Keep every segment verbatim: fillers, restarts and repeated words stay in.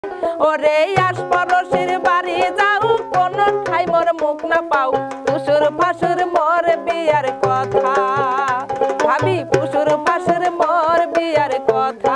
ওরে আশপাশের বাড়ি যাও কোন ঠাই মোর মুখ না পাও পুষুর ফাঁসুর মোর বিয়ার কথা ভাবি পুষুর ফাঁসুর মোর বিয়ার কথা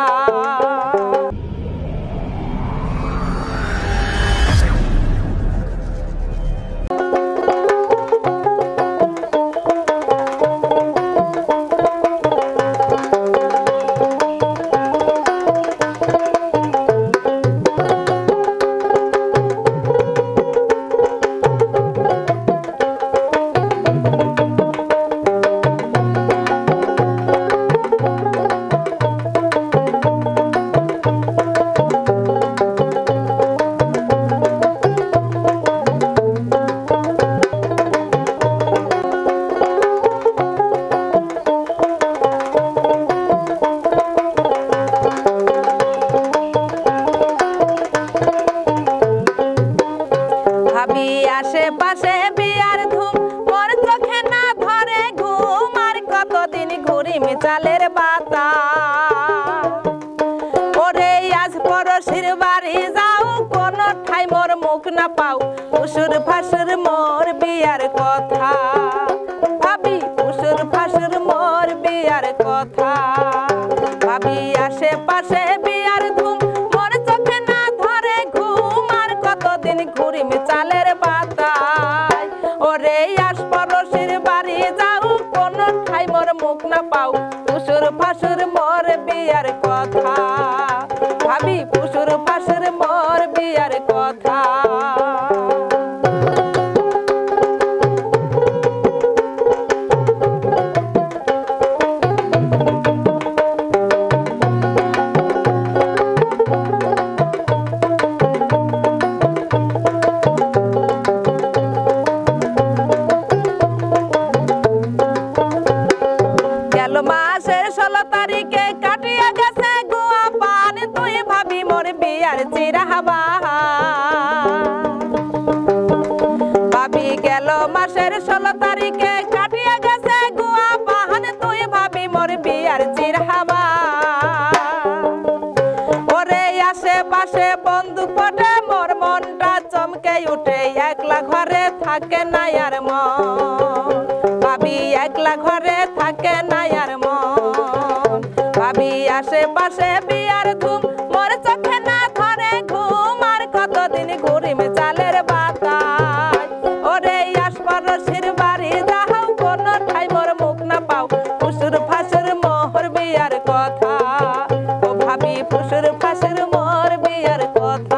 আশেপাশে বিয়ার ধুম মোর চোখে না ধরে ঘুম আর কতদিন ঘুরি মিচালের বাতা ওরে আজ পড়শির বাড়ি যাও কোন ঠাই মোর মুখ না পাও পুষুর ফাঁসুর মোর বিয়ার কথা ভাবি পুষুর ফাঁসুর মোর বিয়ার কথা ভাবি আশেপাশে বিয়ার ধুম মোর চোখে না ধরে ঘুম আর কতদিন ঘুরি মিচালের বাতা ওরে আশপাশের বাড়ি যাও কোন ঠাই মোর মুখ না পাও পুষুর ফাঁসুর মোর বিয়ার কথা ভাবি পুষুর ফাঁসুর মোর বিয়ার কথা মাসের ষোলো তারিখে কাটিয়া গেছে গুয়া পান তুই ভাবি মোর বিয়ার চিরাহাবা ভাবি গেল মাসের ষোলো তারিখে কাটিয়া গেছে গুয়া পান তুই ভাবি মোর বিয়ার চিরাহাবা ওরে আশেপাশে বন্দুক পটে মোর মনটা চমকে উঠে একলা ঘরে থাকে না আর মন ভাবি একলা ঘরে থাকে না আর মন ভাবি আশেপাশে বিয়ার ধুম মোর চোখে না ধরে ঘুম আর কতদিন ঘুরি মিচালের বাতা ওরে আশপাশের বাড়ি যাও কোন ঠাই মোর মুখ না পাও পুষুর ফাঁসুর মোর বিয়ার কথা ও ভাবি পুষুর ফাঁসুর মোর বিয়ার কথা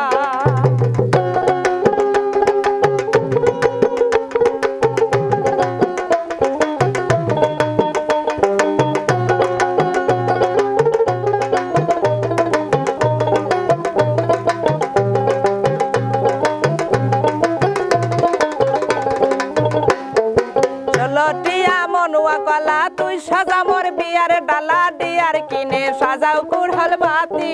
ষোলোটিয়া মনুয়া কলা তুই সাজা মোর বিয়ার ডালা ডিয়ার কিনে সাজাও কুড়হল বাতি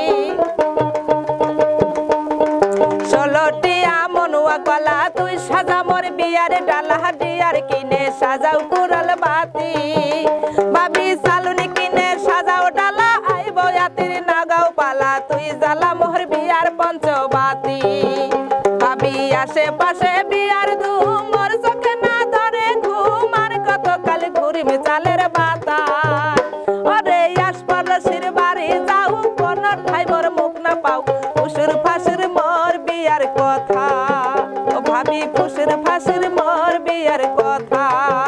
ষোলোটিয়া মনুয়া কলা তুই সাজা মোর বিয়ার ডালা ডিয়ার কিনে সাজাও কুড়হল বাতি ভাবি সালুনি কিনে সাজাও ডালা আইব জাতির নাগাও পালা তুই জ্বালা মোর বিয়ার পঞ্চবাতি ভাবি আশেপাশে বিয়ার ধুম মোর চোখে না ধরে ঘুম আর কতকাল ঘুরি মিচালের বাতা ওরে আশপাশের বাড়ি যাও কোন ঠাই মোর মুখ না পাও পুষুর ফাঁসুর মোর বিয়ার কথা ও ভাবি পুষুর ফাঁসুর মোর বিয়ার কথা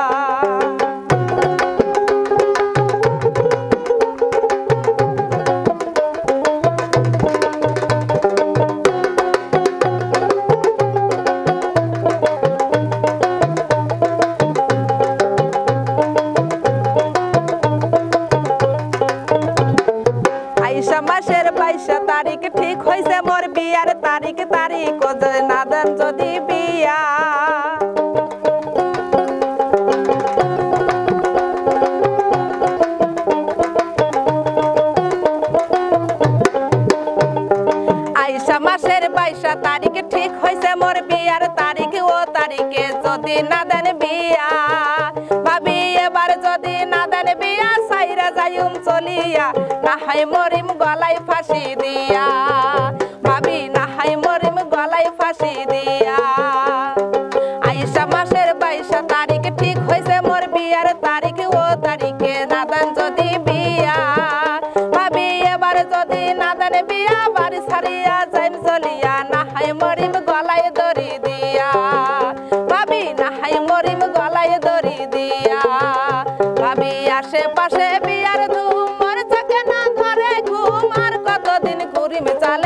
মাসের বাইশ তারিখ ঠিক হয়েছে মোর বিয়ার তারিখ তারিখ না দেন যদি বিয়া আইসা মাসের বাইশ তারিখ ঠিক হয়েছে মোর বিয়ার তারিখ ও তারিখে যদি না দেন বিয়া ভাবি এবার যদি না দেন বিয়া সাইরা যাইম চলিয়া না হয় মরিম গলায় ফাঁসি দিয়া বাঁধেন বিয়া বাড়ি ছাড়িয়া যাইন চলিয়া নাহাই মরিম গলায় দড়ি দিয়া ভাবি নাহাই মরিম গলায় দড়ি দিয়া ভাবি আশেপাশে বিয়ার ধুম মর চোখে না ধরে ঘুম আর কতদিন ঘুরিম চালে